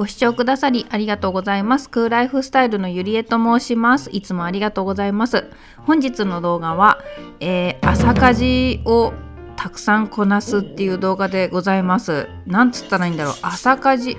ご視聴くださりありがとうございます。クーライフスタイルのゆりえと申します。いつもありがとうございます。本日の動画は、朝家事をたくさんこなすっていう動画でございます。なんつったらいいんだろう。朝家事、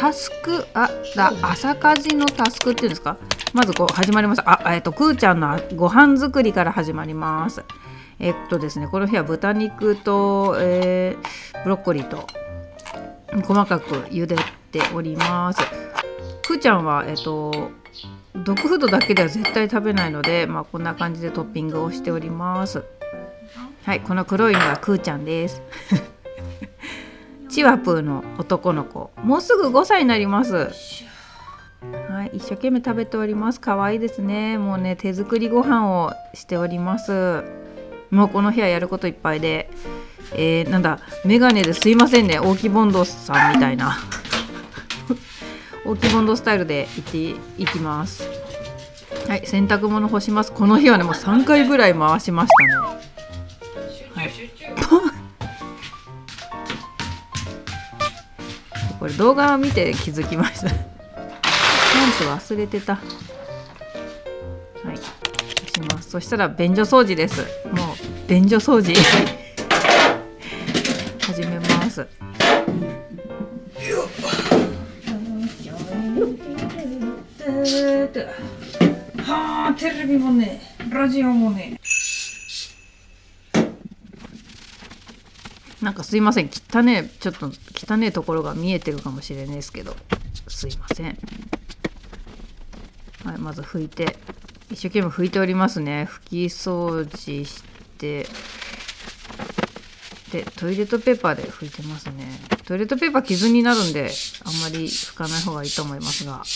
朝家事のタスクっていうんですか。まずこう始まります。くーちゃんのご飯作りから始まります。ですね、この日は豚肉と、ブロッコリーと細かく茹でております。くーちゃんはドッグフードだけでは絶対食べないので、こんな感じでトッピングをしております。はい、この黒いのがくーちゃんです。チワプーの男の子、もうすぐ5歳になります。はい、一生懸命食べております。可愛いですね。もうね、手作りご飯をしております。もうこの部屋やることいっぱいで、メガネですいませんね、大木ボンドさんみたいな大木ボンドスタイルでいきます。はい、洗濯物干します。この日はね、もう3回ぐらい回しましたね。はい、これ動画を見て気づきました。パンツ忘れてた。はい、します。そしたら便所掃除です。もう便所掃除始めます。はあ、テレビもね、ラジオもね。なんかすいません、ちょっと汚ねところが見えてるかもしれないですけど、すいません。はい、まず拭いて、一生懸命拭いておりますね。拭き掃除して、でトイレットペーパーで拭いてますね。トイレットペーパー傷になるんで、あんまり拭かない方がいいと思いますが。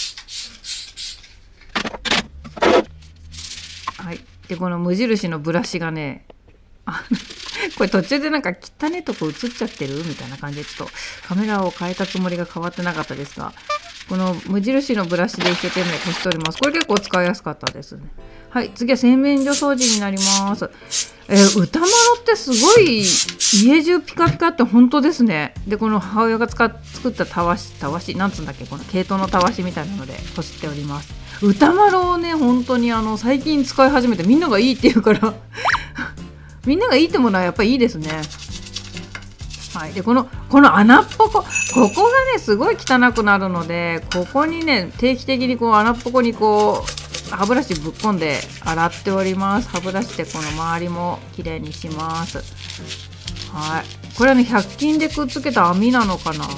はい、でこの無印のブラシがね、これ途中でなんか汚ねとこ映っちゃってるみたいな感じで、ちょっとカメラを変えたつもりが変わってなかったですが、この無印のブラシで一生懸命こしております。これ結構使いやすかったですね。はい、次は洗面所掃除になります。歌丸ってすごい家中ピカピカって本当ですね。でこの母親が作ったたわしなんつうんだっけ、この毛糸のたわしみたいなのでこすっております。歌丸をね、本当に最近使い始めて、みんながいいって言うからみんながいいってものはやっぱりいいですね。はい、でこの穴っぽこ、ここがねすごい汚くなるので、ここにね定期的にこう穴っぽこにこう歯ブラシぶっ込んで洗っております。歯ブラシでこの周りもきれいにします。はい、これはね100均でくっつけた網なのかな。はい、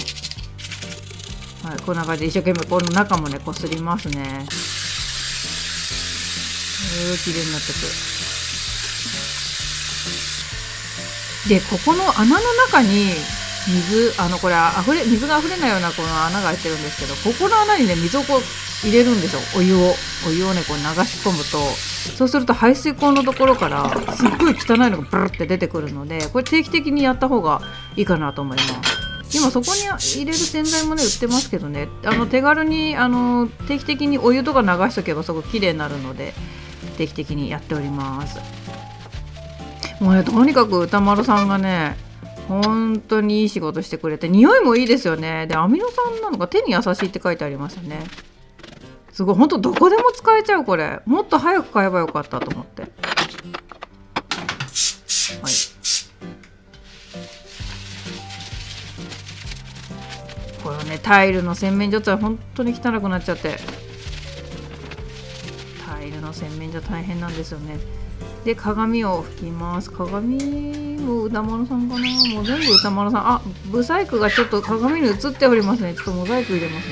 こんな感じで一生懸命この中もねこすりますね。きれいになってくる。でここの穴の中にこれ水が溢れないようなこの穴が開いてるんですけど、ここの穴にね水をこう入れるんですよ。お湯をねこう流し込むと、そうすると排水口のところからすっごい汚いのがブルって出てくるので、これ定期的にやった方がいいかなと思います。今そこに入れる洗剤もね売ってますけどね、手軽に定期的にお湯とか流しとけばすごく綺麗になるので、定期的にやっております。もうね、とにかく歌丸さんがね本当にいい仕事してくれて、匂いもいいですよね。でアミノ酸なのか手に優しいって書いてありますよね。すごい、本当どこでも使えちゃう。これもっと早く買えばよかったと思って。はい、これはねタイルの洗面所って本当に汚くなっちゃって、タイルの洗面所大変なんですよね。で鏡を拭きます。鏡も歌丸さんかな。もう全部歌丸さん。ブサイクがちょっと鏡に映っておりますね。ちょっとモザイク入れますね。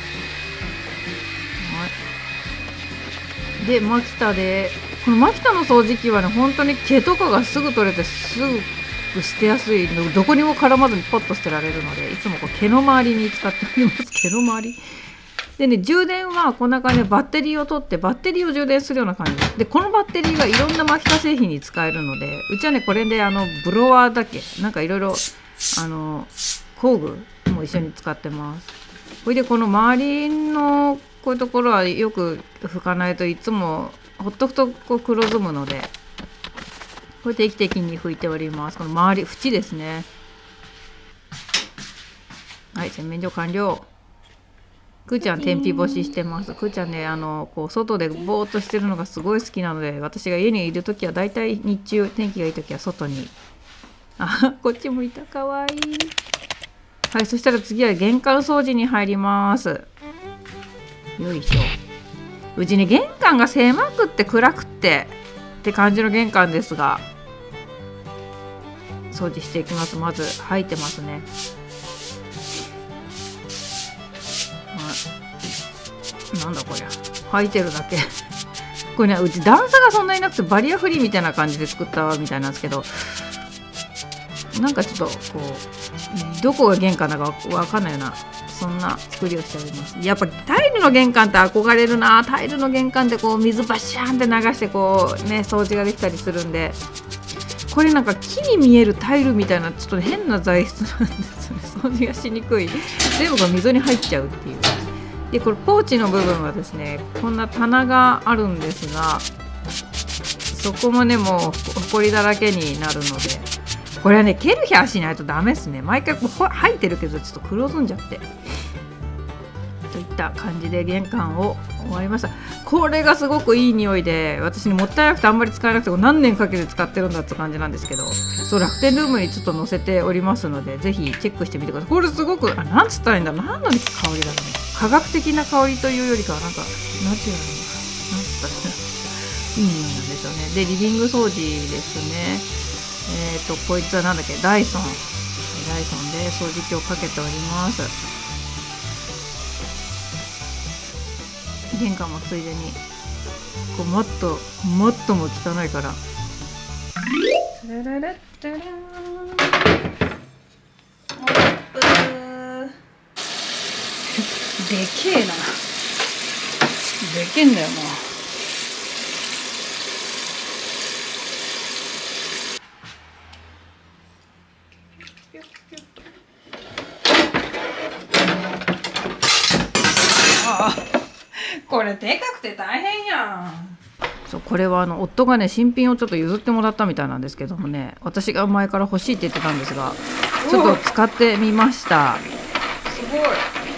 はい、でマキタで、このマキタの掃除機はね本当に毛とかがすぐ取れてすぐ捨てやすいの、どこにも絡まずにポッと捨てられるので、いつもこう毛の周りに使っております。毛の周りでね、充電はこんな感じでバッテリーを取ってバッテリーを充電するような感じで、このバッテリーがいろんなマキタ製品に使えるので、うちはねこれでブロワーだけなんかいろいろ工具も一緒に使ってます。それでこの周りのこういうところはよく拭かないといつもほっとくとこう黒ずむので、これ定期的に拭いております。この周り縁ですね。はい、洗面所完了。 くーちゃん天日干ししてます。くーちゃんねこう外でぼーっとしてるのがすごい好きなので、私が家にいる時はだいたい日中天気がいい時は外に。こっちもいた、かわいい。はい、そしたら次は玄関掃除に入ります。よいしょ。うちね玄関が狭くって暗くって感じの玄関ですが、掃除していきます。まず入ってますね。なんだこりゃ、履いてるだけこれね、うち段差がそんなになくてバリアフリーみたいな感じで作ったみたいなんですけど、なんかちょっとこうどこが玄関だかわかんないような、そんな作りをしております。やっぱタイルの玄関って憧れるな。タイルの玄関でこう水バシャンって流してこうね掃除ができたりするんで、これなんか木に見えるタイルみたいなちょっと変な材質なんですよね。掃除がしにくい。全部が溝に入っちゃうっていう。でこれポーチの部分はですね、こんな棚があるんですが、そこもねもうほこりだらけになるので、これはねケルヒャーしないとダメですね。毎回こう入ってるけどちょっと黒ずんじゃって、といった感じで玄関を終わりました。これがすごくいい匂いで、私にもったいなくてあんまり使えなくて何年かけて使ってるんだって感じなんですけど、そう楽天ルームにちょっと載せておりますので、ぜひチェックしてみてください。これすごくなんつったらいいんだろう、何の香りだろうね。科学的な香りというよりかはなんかナチュラルな、なんつったらいい匂いなんですよね。でリビング掃除ですね。こいつはなんだっけ、ダイソンで掃除機をかけております。玄関もついでにこうマットも汚いから、タラララッタラーン、モップでけえな、でけえんだよな。これでかくて大変やん。そう、これは夫がね新品をちょっと譲ってもらったみたいなんですけどもね、私が前から欲しいって言ってたんですが、ちょっと使ってみました。すごい。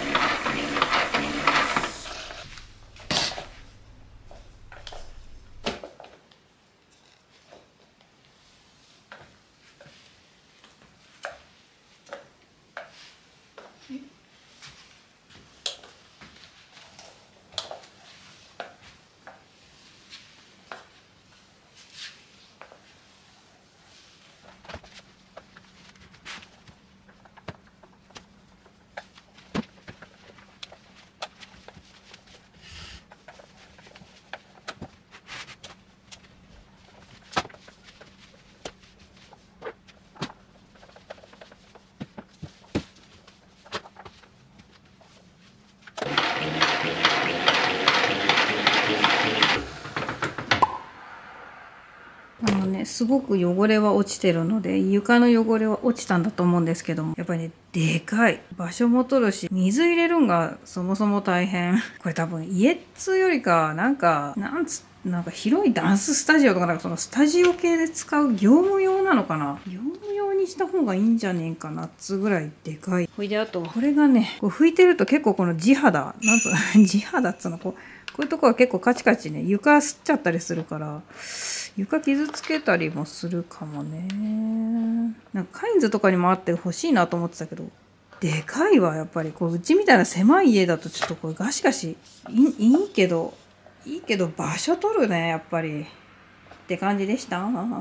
すごく汚れは落ちてるので、床の汚れは落ちたんだと思うんですけども、やっぱりねでかい、場所も取るし水入れるんがそもそも大変。これ多分家っつうよりかなんか広いダンススタジオとか、なんかそのスタジオ系で使う業務用なのかな、業務用にした方がいいんじゃねえかなっつうぐらいでかい。ほいであとこれがねこう拭いてると結構この地肌地肌っつうの、こういうとこは結構カチカチね床吸っちゃったりするから、床傷つけたりもするかもね。なんかカインズとかにもあって欲しいなと思ってたけど、でかいわやっぱり。こううちみたいな狭い家だとちょっとこれガシガシいいけど場所取るねやっぱりって感じでした。はい、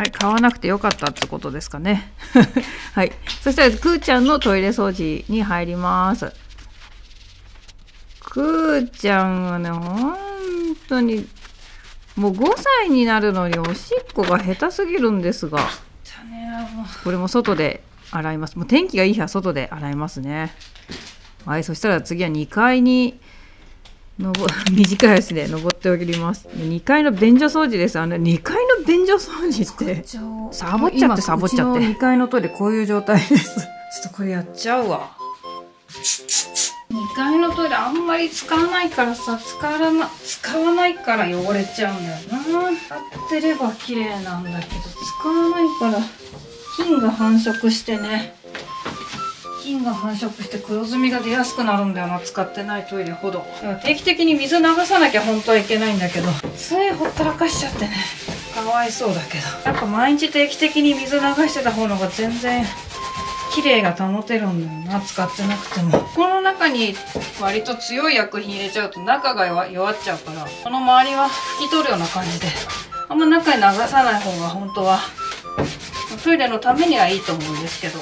買わなくてよかったってことですかね。はい、そしたらくーちゃんのトイレ掃除に入ります。くーちゃんはね本当にもう5歳になるのにおしっこが下手すぎるんですが、これも外で洗います。もう天気がいい日は外で洗いますね。はい、そしたら次は2階に短い足で登っております。2階の便所掃除です。2階の便所掃除ってサボっちゃって2階のトイレこういう状態です。ちょっとこれやっちゃうわ。2階のトイレあんまり使わないからさ、使わないから汚れちゃうんだよな。使ってれば綺麗なんだけど、使わないから菌が繁殖してね、菌菌が繁殖して黒ずみが出やすくなるんだよな、使ってないトイレほど。だから定期的に水流さなきゃ本当はいけないんだけど、ついほったらかしちゃってね、かわいそうだけど、やっぱ毎日定期的に水流してた方のが全然綺麗が保てるんだよな、使ってなくても。この中に割と強い薬品入れちゃうと中が弱っちゃうから、この周りは拭き取るような感じで、あんま中に流さない方が本当はトイレのためにはいいと思うんですけど。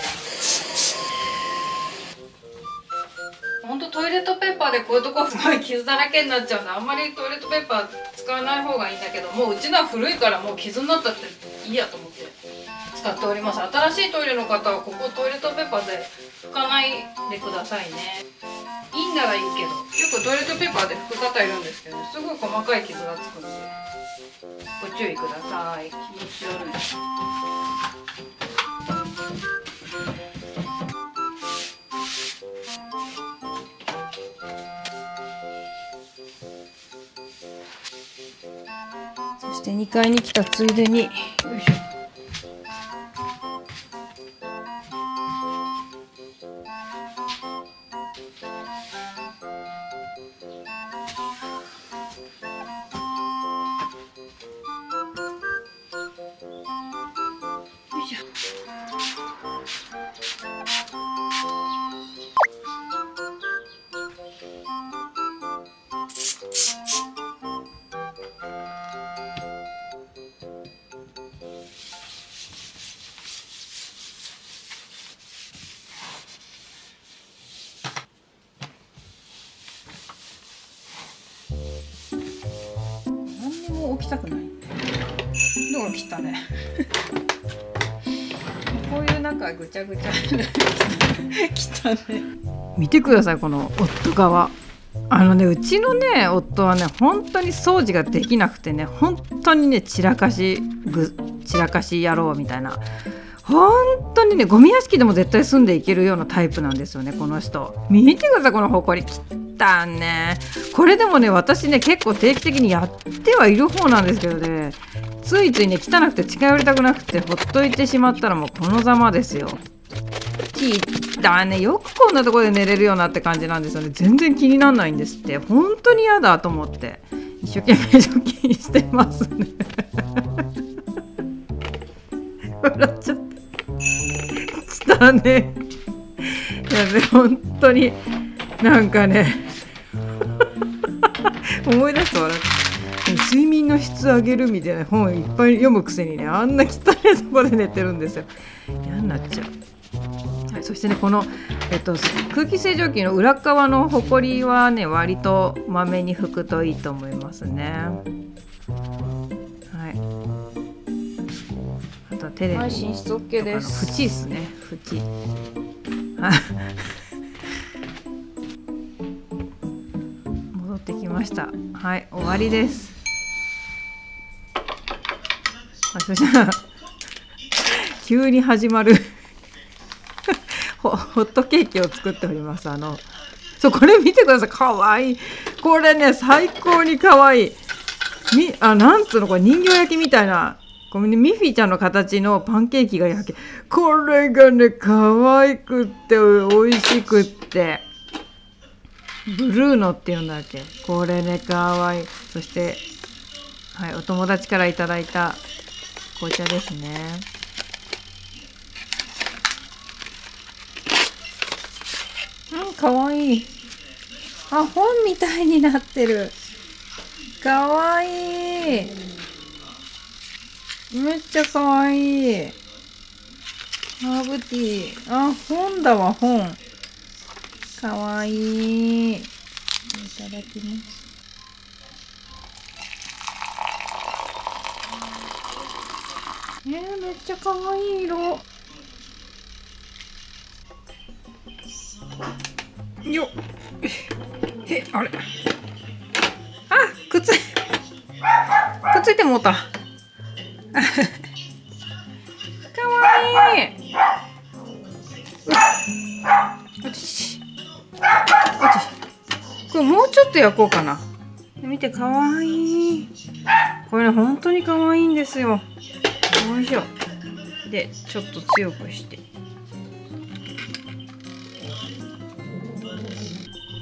ほんとトイレットペーパーでこういうとこすごい傷だらけになっちゃうんで、あんまりトイレットペーパー使わない方がいいんだけど、もううちのは古いからもう傷になったっていいやと思って使っております。新しいトイレの方はここトイレットペーパーで拭かないでくださいね。いいんならいいけど、よくトイレットペーパーで拭く方いるんですけど、すごい細かい傷がつくんでご注意ください。気持ち悪い。そして2階に来たついでに、よいしょ。起きたくない。どう来たね。こういうなんかぐちゃぐちゃ来たね。見てください、この夫側。うちのね夫はね本当に掃除ができなくてね、本当にね散らかし野郎みたいな、本当にねゴミ屋敷でも絶対住んでいけるようなタイプなんですよね、この人。見てください、このほこり。汚ね。これでもね私ね結構定期的にやってはいる方なんですけどね、ついついね汚くて近寄りたくなくてほっといてしまったらもうこのざまですよ。汚ね。よくこんなところで寝れるようなって感じなんですよね。全然気にならないんですって。本当に嫌だと思って一生懸命除菌してますね。笑っちゃった。汚ね。いやね本当になんかね思い出すと笑って、睡眠の質上げるみたいな本いっぱい読むくせにね、あんな汚いとこで寝てるんですよ。嫌になっちゃう。はい、そしてねこの、空気清浄機の裏側のほこりはね割とまめに拭くといいと思いますね。はい、あとは手で、はい、寝室 OK です。縁ですね、縁。戻ってきました。はい、終わりです。そしたら急に始まるホットケーキを作っております。そうこれ見てください、かわいい。これね最高にかわいい。なんつうのこれ人形焼きみたいな、これねミッフィーちゃんの形のパンケーキが焼け、これがねかわいくって美味しくって、ブルーノっていうんだっけ。これねかわいい。そして、はい、お友達からいただいた紅茶ですね。かわいい。本みたいになってる。かわいい。めっちゃかわいい。ハーブティー。本だわ、本。かわいい。いただきます。めっちゃかわいい色。よっ。あれ。くっついてもうた。かわいい。これもうちょっと焼こうかな。見てかわいい。これね本当にかわいいんですよ。よいしょ。でちょっと強くして。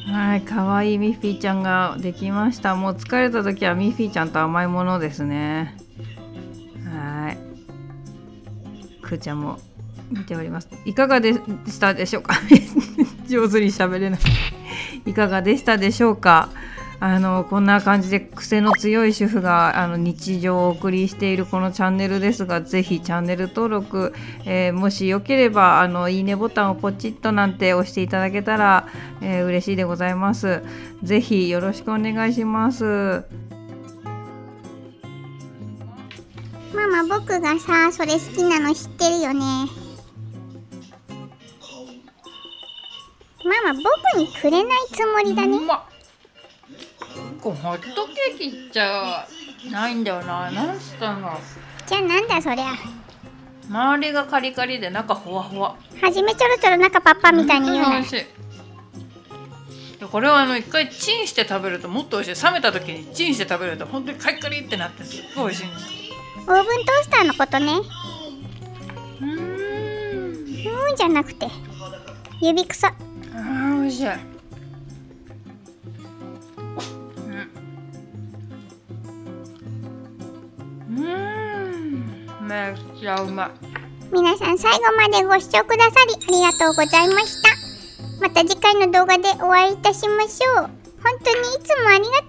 はい、かわいいミッフィーちゃんができました。もう疲れた時はミッフィーちゃんと甘いものですね。はい。くーちゃんも見ております。いかがでしたでしょうか上手に喋れないいかがでしたでしょうか。こんな感じで癖の強い主婦が日常をお送りしているこのチャンネルですが、ぜひチャンネル登録、もしよければいいねボタンをポチッとなんて押していただけたら、嬉しいでございます。ぜひよろしくお願いします。 ママ、僕がさ、それ好きなの知ってるよね。ママ、僕にくれないつもりだね。 ホットケーキじゃないんだよな。何したの。 じゃあなんだそりゃ。 周りがカリカリで中ほわほわ。 はじめちょろちょろ中パッパみたいに言うな。 美味しい。これは一回チンして食べるともっと美味しい。冷めた時にチンして食べると本当にカリカリってなってすっごい美味しいんです。 オーブントースターのことね。じゃなくて指くさ。 美味しい。めっちゃうまい。 皆さん最後までご視聴くださりありがとうございました。また次回の動画でお会いいたしましょう。本当にいつもありがとう。